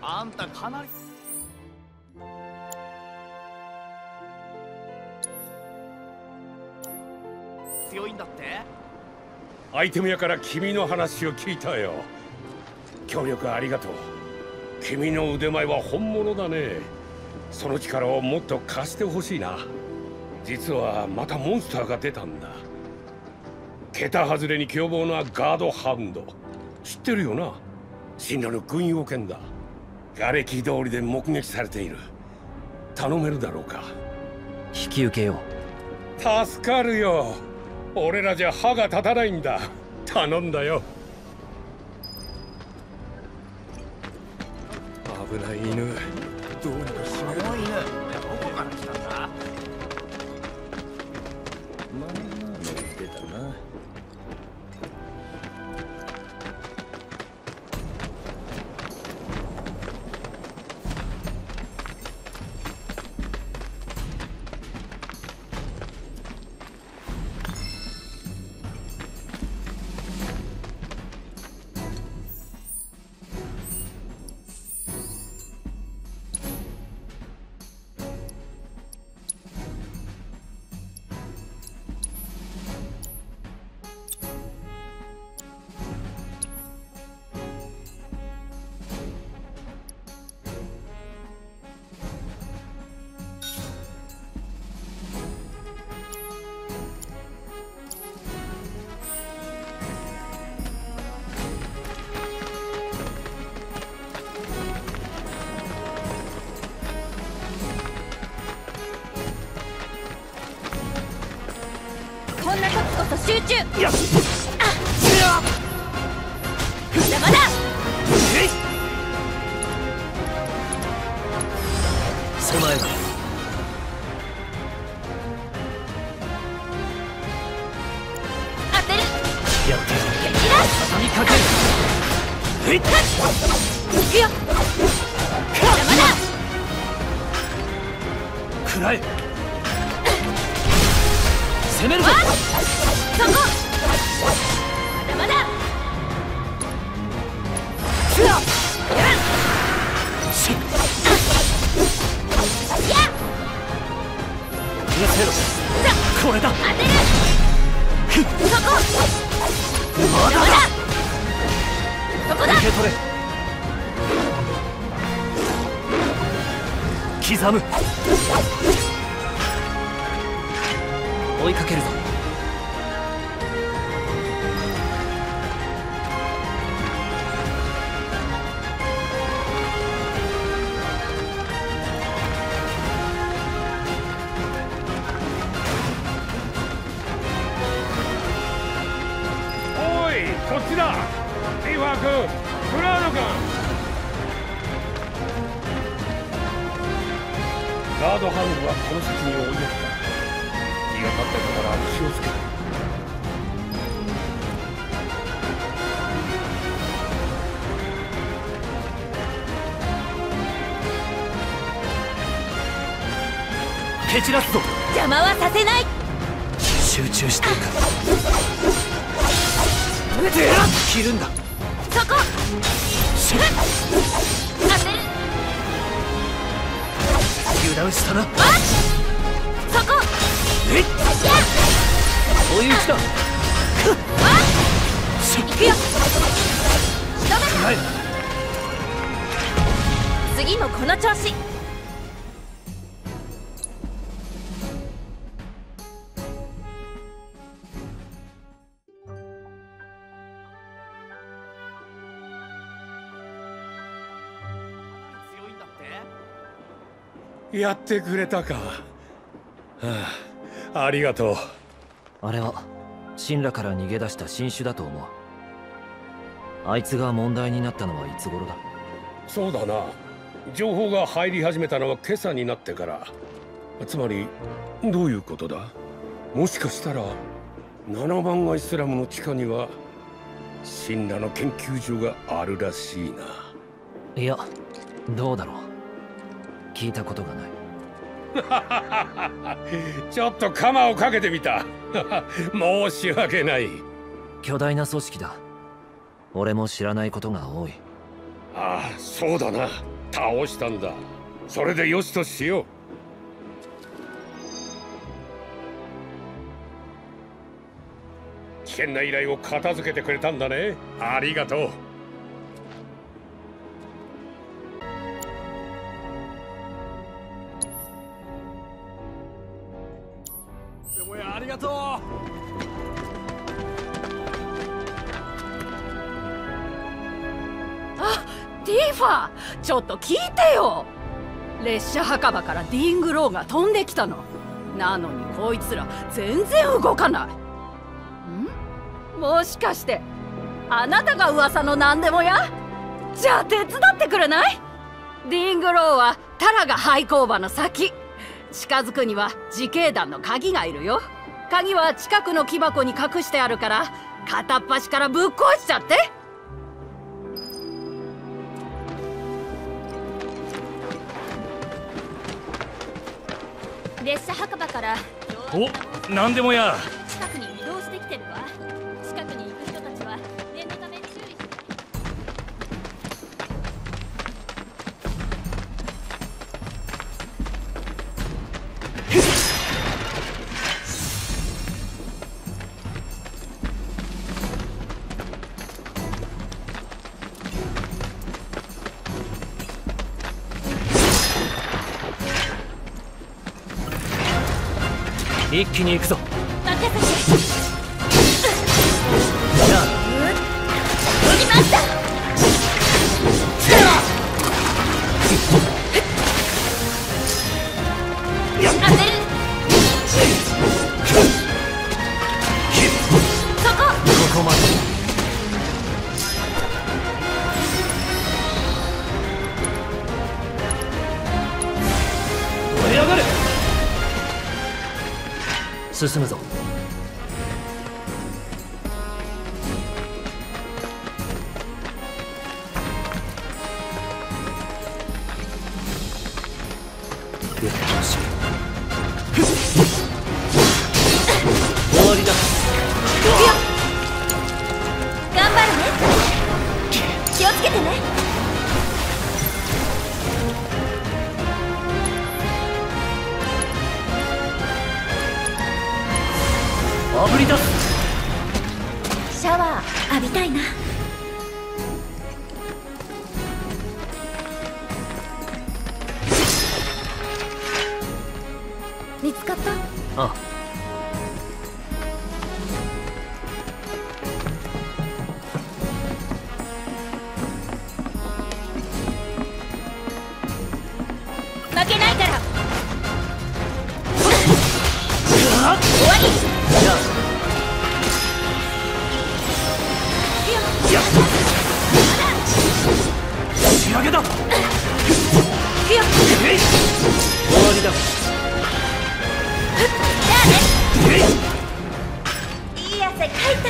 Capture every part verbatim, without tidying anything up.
あんたかなり強いんだって。 アイテム屋から君の話を聞いたよ。協力ありがとう。君の腕前は本物だね。その力をもっと貸してほしいな。実はまたモンスターが出たんだ。桁外れに凶暴なガードハウンド。知ってるよな。神羅の軍用犬だ。瓦礫通りで目撃されている。頼めるだろうか。 引き受けよう。助かるよ。俺らじゃ歯が立たないんだ。頼んだよ。危ない犬。どうにかしない。 この犬どこから来たんだ。 まあ乗ってたな。 こんな時こそ集中。 よし。 あっ。まだまだ。 えい。備えろ。 当てる。 やってやる。 敵だ。 畳みかける。えいっ。 行くよ。まだまだ。 食らえ。攻めるぞ。 そこ。まだまだ。 ふら。 し。や。 見せろ。これだ。 当てる。そこ。まだまだ。そこだ。 受け取れ。刻む。追いかけるぞ。 おい、こっちだ。リーファー君、クラード君。ガードハウンドはこの先に追いやった。気が立ってたから気をつけて。 蹴散らすぞ。 邪魔はさせない。 集中していく。切るんだ。 そこ。 し当てる。 油断したな。 あっ。そこ。 えいっ。 や。 追い打ちだ。 あっ。行くよ。仕留めた。 はい。 次もこの調子。 強いんだって。 やってくれたか。はあ、ありがとう。 あれは神羅から逃げ出した新種だと思う。あいつが問題になったのはいつ頃だ。 そうだな。情報が入り始めたのは今朝になってから。つまりどういうことだ。もしかしたら七番街スラムの地下には神羅の研究所があるらしいな。 いや、どうだろう。聞いたことがない。 ちょっと鎌をかけてみた。申し訳ない。 巨大な組織だ。俺も知らないことが多い。 ああ、そうだな。倒したんだ。それでよしとしよう。危険な依頼を片付けてくれたんだね。ありがとう。 でもやありがとう。 あ、ティファ、ちょっと聞いてよ。列車墓場からディーングローが飛んできたの。なのにこいつら全然動かない。ん？もしかしてあなたが噂の何でもや？じゃあ手伝ってくれない？ディーングローはタラが廃工場の先。近づくには自警団の鍵がいるよ。鍵は近くの木箱に隠してあるから片っ端からぶっ壊しちゃって。 列車墓場からお、なんでもや。 近くに移動してきてるわ。近くに行く人たちは念のため注意して。 一気に行くぞ。 任せて。 じゃあ来ました。当てる。そこ。 ここまで。 燃え上がる。 進むぞ。よし。終わりだ。 頑張るね。気をつけてね。 あぶり出す。 シャワー浴びたいな。見つかった？ ああ。 負けないから。終わり。 じゃあ仕上げだ。 いくよ。 終わりだ。 じゃあね。いい汗かいた。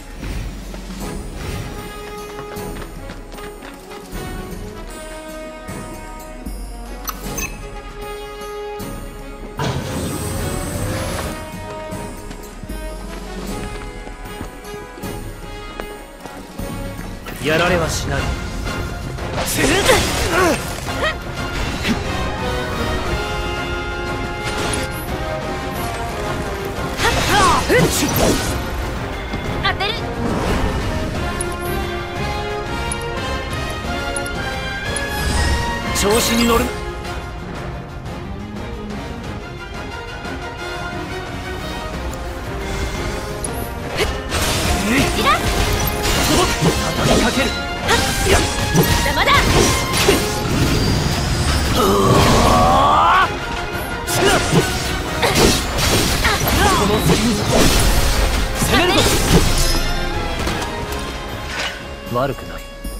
やられはしない。 当てる。 調子に乗る。畳みかける。 邪魔だ。 この次に攻めるぞ。悪くない。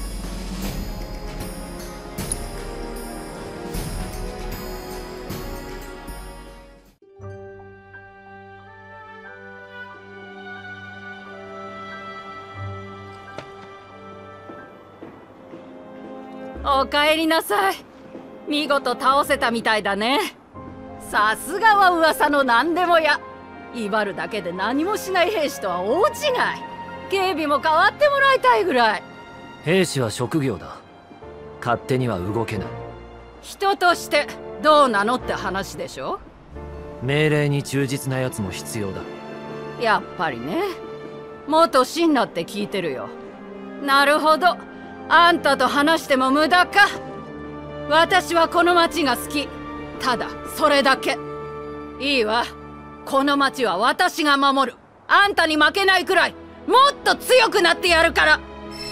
おかえりなさい。見事倒せたみたいだね。さすがは噂の何でもや。威張るだけで何もしない兵士とは大違い。警備も変わってもらいたいぐらい。 兵士は職業だ。 勝手には動けない。 人としてどうなのって話でしょ。 命令に忠実なやつも必要だ。 やっぱりね。元シンラって聞いてるよ。なるほど。あんたと話しても無駄か。私はこの町が好き。ただそれだけ。いいわ。この町は私が守る。あんたに負けないくらいもっと強くなってやるから。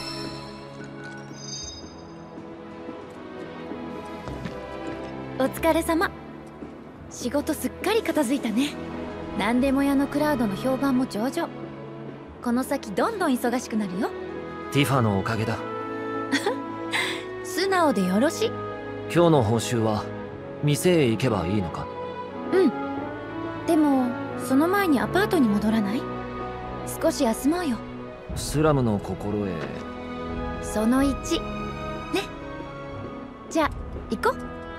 お疲れ様。仕事すっかり片付いたね。何でも屋のクラウドの評判も上々。この先どんどん忙しくなるよ。 ティファのおかげだ。 素直でよろしい。 今日の報酬は店へ行けばいいのか？ うん。でもその前にアパートに戻らない？少し休もうよ。 スラムの心得そのいちね。じゃあ行こう。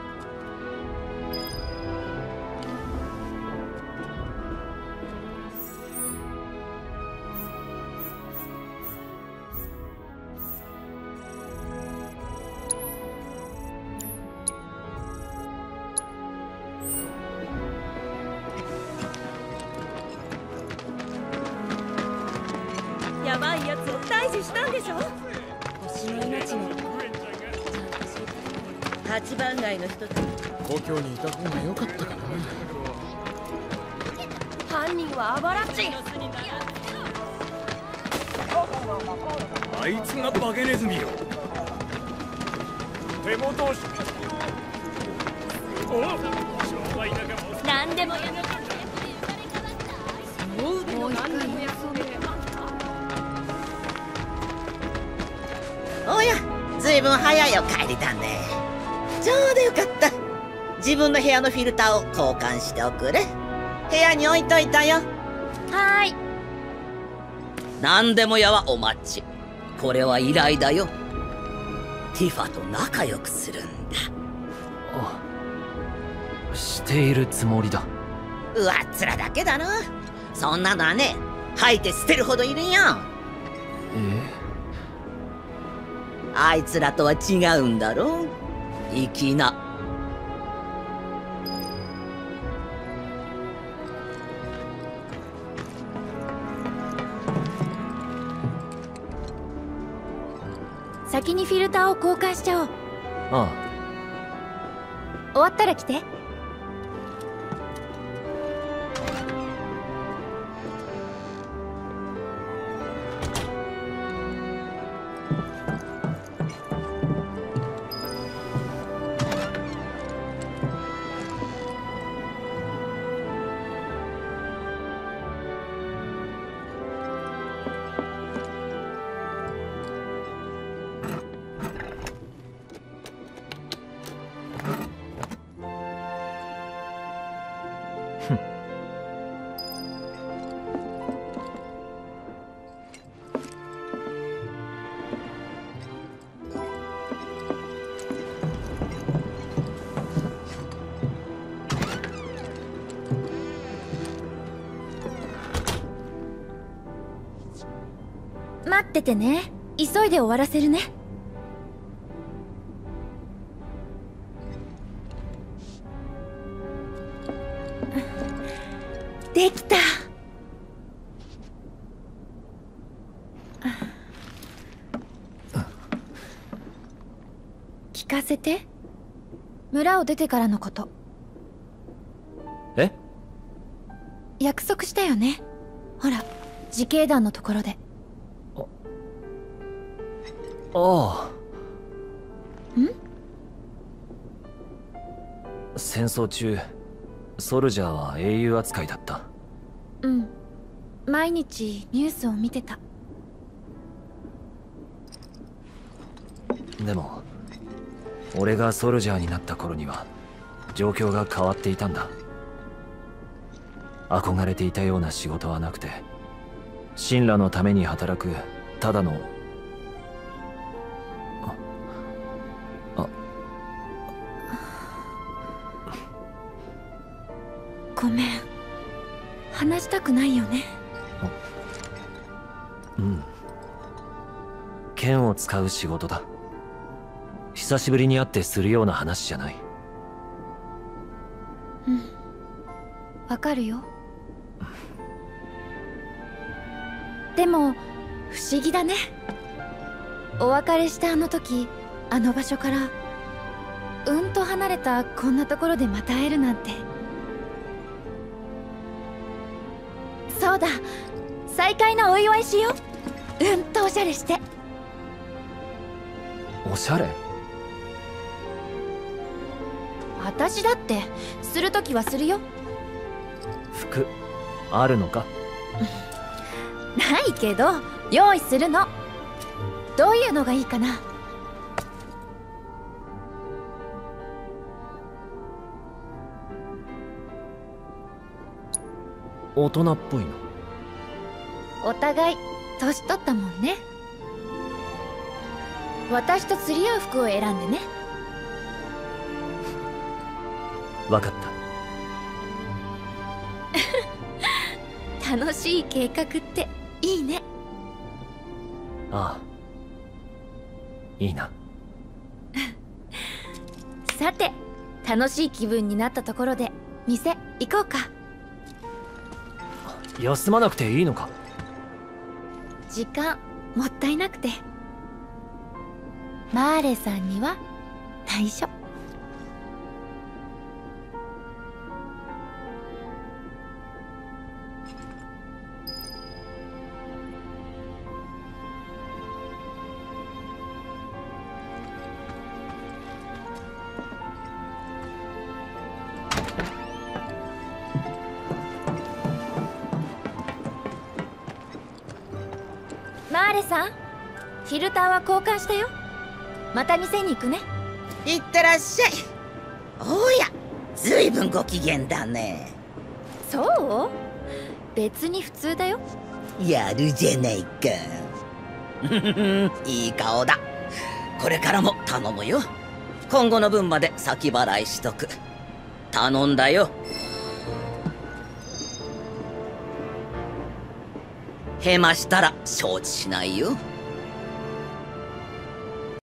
やばいやつを退治したんでしょ。星の命も八番街の人たち。 故郷にいた方が良かったかな。 犯人はアバラッチ。 あいつがバケネズミよ。 手元をしお商売仲間を何でもやる。 おや、ずいぶん早いよ帰りたね。ちょうどよかった。自分の部屋のフィルターを交換しておくれ。部屋に置いといたよ。 はーい。 何でも屋はお待ち。これは依頼だよ。ティファと仲良くするんだ。 あ、しているつもりだ。 うわっつらだけだな。そんなのはね、吐いて捨てるほどいるんよ。 えあいつらとは違うんだろう。粋な。 先にフィルターを交換しちゃおう。 あ終わったら来て。待っててね。急いで終わらせるね。できた。聞かせて。村を出てからのこと。 え約束したよね。ほら、自警団のところで。 ああ。 ん？ 戦争中ソルジャーは英雄扱いだった。 うん。毎日ニュースを見てた。 でも俺がソルジャーになった頃には状況が変わっていたんだ。憧れていたような仕事はなくて、神羅のために働くただのごめん。話したくないよね。 うん。剣を使う仕事だ。 久しぶりに会ってするような話じゃない。 うんわかるよ。でも不思議だね。お別れしたあの時、あの場所からうんと離れたこんなところでまた会えるなんて。そうだ、再会のお祝いしよう。うんとおしゃれして。 おしゃれ？ 私だってするときはするよ。 服あるのか？ ないけど用意するの。どういうのがいいかな？ 大人っぽいの。 お互い年取ったもんね。私と釣り合う服を選んでね。 わかった。 楽しい計画っていいね。 ああ、いいな。 さて、楽しい気分になったところで店行こうか。 休まなくていいのか？ 時間もったいなくて。マーレさんには内緒。マーレさん、フィルターは交換したよ。また店に行くね。 いってらっしゃい。おや、ずいぶんご機嫌だね。 そう？別に普通だよ。 やるじゃないか。いい顔だ。これからも頼むよ。今後の分まで先払いしとく。頼んだよ。へましたら承知しないよ。